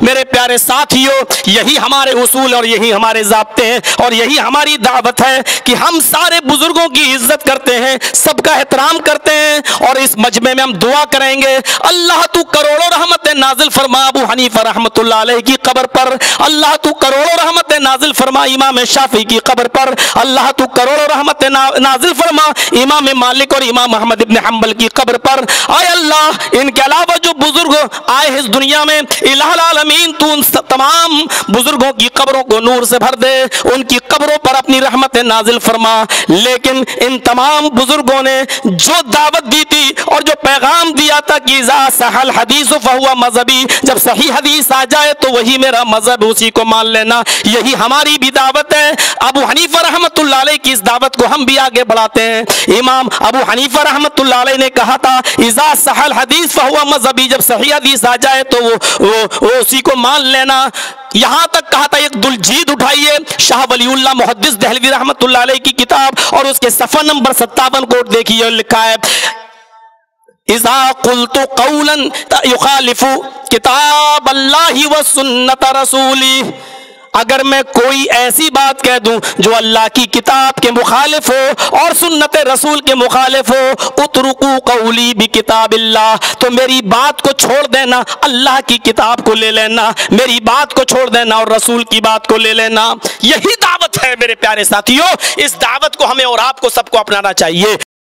میرے پیارے ساتھیوں، یہی ہمارے اصول اور یہی ہمارے ضابطے ہیں اور یہی ہماری دعوت ہے کہ ہم سارے بزرگوں کی عزت کرتے ہیں، سب کا احترام کرتے ہیں، اور اس مجمع میں ہم دعا کریں گے اللہ تو کروڑوں رحمت نازل فرما ابو حنیفہ رحمۃ اللہ علیہ کی قبر پر، اللہ تو کروڑوں رحمت نازل فرما امام شافعی کی قبر پر، اللہ تو کروڑوں رحمت نازل فرما امام مالک اور امام احمد ابن حنبل کی قبر پر۔ اے اللہ، ان کے علاوہ جو بزرگ آئے اس دنیا میں، الہ العالمین تو ان تمام بزرگوں کی قبروں کو نور سے بھر دے، ان کی قبروں پر اپنی رحمت نازل فرما۔ لیکن ان تمام بزرگوں نے جو دعوت دی تھی اور جو پیغام دیا تھا کہ اذا صح الحدیث فہو مذہبی، جب صحیح حدیث آ جائے تو وہی میرا مذہب، اسی کو مان لینا، یہی ہماری بھی دعوت ہے۔ ابو حنیفہ رحمۃ اللہ علیہ کی اس دعوت کو ہم بھی آگے بڑھاتے ہیں۔ امام ابو حنیفہ رحمۃ اللہ علیہ نے کہا تھا اذا صح الحدیث فہو مذہبی، جب صحیح حدیث آ جائے تو وہ اسی کو مان لینا۔ یہاں تک کہا تھا، ایک دلجید اٹھائیے شاہ ولی اللہ محدث دہلوی رحمۃ اللہ علیہ کی کتاب اور اس کے صفحہ نمبر 57 کو دیکھیے، لکھا ہے اذا قلت قولا یخالف کتاب اللہ و سنت رسولی، اگر میں کوئی ایسی بات کہہ دوں جو اللہ کی کتاب کے مخالف ہو اور سنت رسول کے مخالف ہو، اترکو قولی بکتاب اللہ، تو میری بات کو چھوڑ دینا، اللہ کی کتاب کو لے لینا، میری بات کو چھوڑ دینا اور رسول کی بات کو لے لینا۔ یہی دعوت ہے میرے پیارے ساتھیوں، اس دعوت کو ہمیں اور آپ کو سب کو اپنانا چاہیے۔